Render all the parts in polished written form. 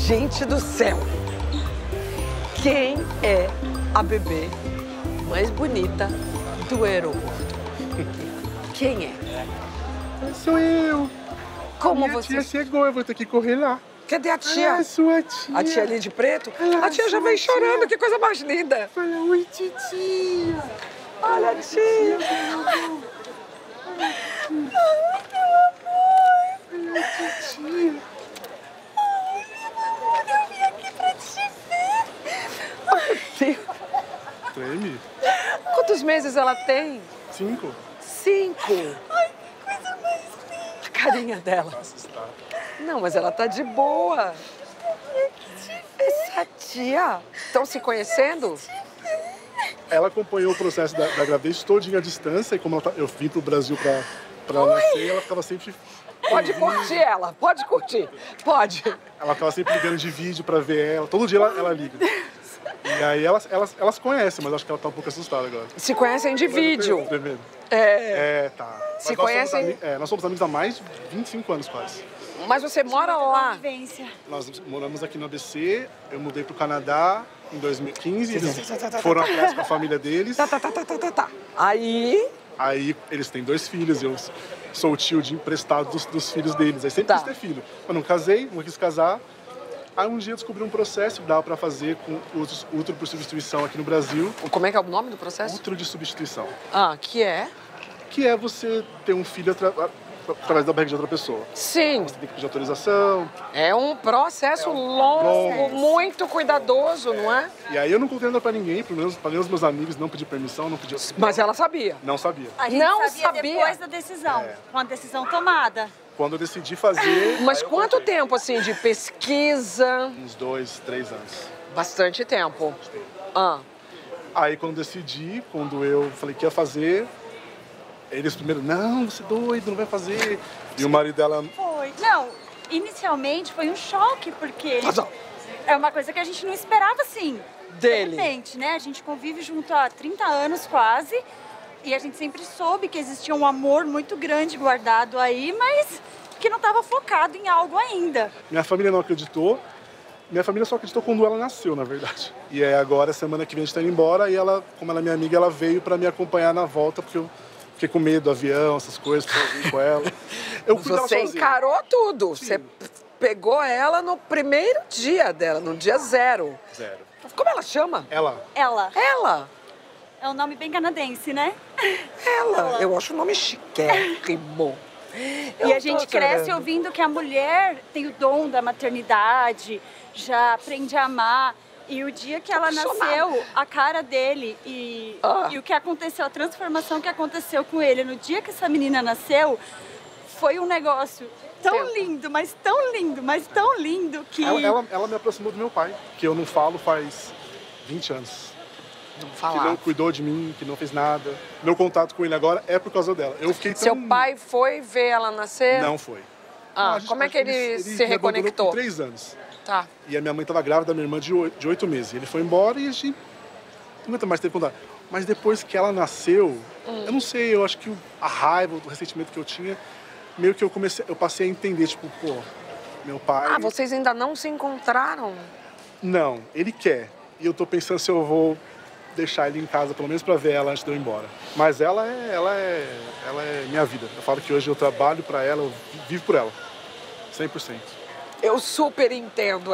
Gente do céu! Quem é a bebê mais bonita do aeroporto? Quem é? Sou eu. Como Minha você... tia chegou, eu vou ter que correr lá. Cadê a tia? Ah, sua tia. A tia ali de preto? Ah, A tia já sua vem tia. chorando, que coisa mais linda. Fala, oi, titia. Olha a tia. Titia. Eu vim aqui pra te ver. Treme? Quantos meses ela tem? 5. 5. Ai, que coisa mais linda. A carinha dela. Assustar. Não, mas ela tá de boa. Essa tia. Estão se conhecendo? Ela acompanhou o processo da gravidez todinha à distância e como eu vim pro Brasil pra ela nascer, ela ficava sempre... Pode curtir ela, pode curtir. Pode. Ela ficava sempre ligando de vídeo pra ver ela. Todo dia ela liga. E aí elas conhecem, mas acho que ela tá um pouco assustada agora. Se conhecem de vídeo. Tremendo. É. Tá. Se Mas conhecem... nós somos amigos há mais de 25 anos quase. Mas você mora lá. Convivência. Nós moramos aqui no ABC, eu mudei pro Canadá em 2015, eles foram atrás com a família deles. Tá. Aí... Aí eles têm 2 filhos, eu sou o tio de emprestado dos filhos deles. Aí sempre quis ter filho. Eu não casei, não quis casar. Aí um dia eu descobri um processo que dava pra fazer com útero por substituição aqui no Brasil. Como é que é o nome do processo? Útero de substituição. Ah, que é? Que é você ter um filho através da barriga de outra pessoa. Sim. Você tem que pedir autorização. É um processo longo, muito cuidadoso, não é? E aí eu não contei nada pra ninguém, pelo menos para os meus amigos, não pedi permissão, não pedi... Mas ela sabia. Não sabia. A gente Não sabia sabia. depois da decisão, com a decisão tomada. Quando eu decidi fazer... Mas aí eu quanto contei. tempo, assim, de pesquisa? Uns 2, 3 anos. Bastante tempo. Ah, Aí quando decidi, quando eu falei que ia fazer, eles primeiro, não, você é doido, não vai fazer. E o marido dela, Foi. Não, inicialmente foi um choque, porque Razão. é uma coisa que a gente não esperava assim. Dele. De repente, né? A gente convive junto há 30 anos quase. E a gente sempre soube que existia um amor muito grande guardado aí, mas que não estava focado em algo ainda. minha família não acreditou. Minha família só acreditou quando ela nasceu, na verdade. E aí agora, semana que vem, a gente tá indo embora. E ela, como ela é minha amiga, ela veio pra me acompanhar na volta, porque eu fiquei com medo do avião, essas coisas, sozinho com ela. Eu fui dela você sozinho. encarou tudo. Sim. Você pegou ela no primeiro dia dela, no dia 0. 0. Como ela chama? Ela, Ela. Ela. É um nome bem canadense, né? Ela. Eu acho o nome chiquérrimo. E a gente cresce ouvindo que a mulher tem o dom da maternidade, já aprende a amar. E o dia que ela nasceu, a cara dele e o que aconteceu, a transformação que aconteceu com ele no dia que essa menina nasceu, foi um negócio tão lindo, mas tão lindo, mas tão lindo que... ela me aproximou do meu pai, que eu não falo faz 20 anos. Não Que falar. não cuidou de mim, que não fez nada. Meu contato com ele agora é por causa dela. Eu fiquei tão... Seu pai foi ver ela nascer? Não foi. Ah, A gente- como é que ele se me abandonou reconectou? com 3 anos. Tá. E a minha mãe estava grávida da minha irmã de 8 meses. Ele foi embora e a gente não aguenta mais ter contato. Mas depois que ela nasceu, eu não sei, eu acho que a raiva, o ressentimento que eu tinha, meio que eu passei a entender, tipo, pô, meu pai... Ah, vocês ainda não se encontraram? Não, ele quer. E eu tô pensando se eu vou deixar ele em casa, pelo menos pra ver ela antes de eu ir embora. Mas ela é minha vida. Eu falo que hoje eu trabalho pra ela, eu vivo por ela. 100%. Eu super entendo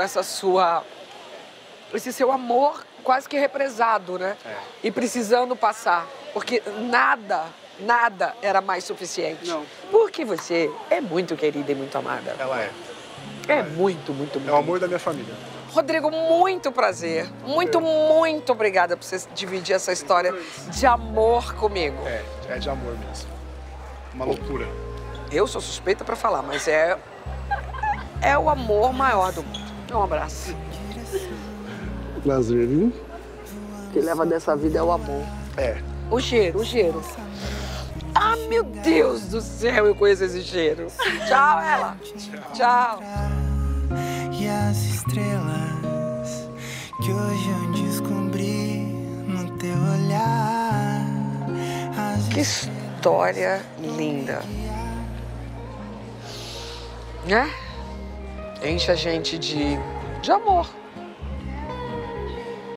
esse seu amor quase que represado, né? É. E precisando passar. Porque nada era mais suficiente. Não. Porque você é muito querida e muito amada. Ela é. É muito, muito, muito. É o amor da minha família. Rodrigo, muito prazer. Muito obrigada por você dividir essa história de amor comigo. É de amor mesmo. Uma loucura. Eu sou suspeita pra falar, mas é o amor maior do mundo. Um abraço. Prazer, viu? O que leva dessa vida é o amor. É. O cheiro. Ah, meu Deus do céu, eu conheço esse cheiro. Tchau, ela. Tchau. E as estrelas que hoje eu descobri no teu olhar. Que história linda. Né? Enche a gente de de amor.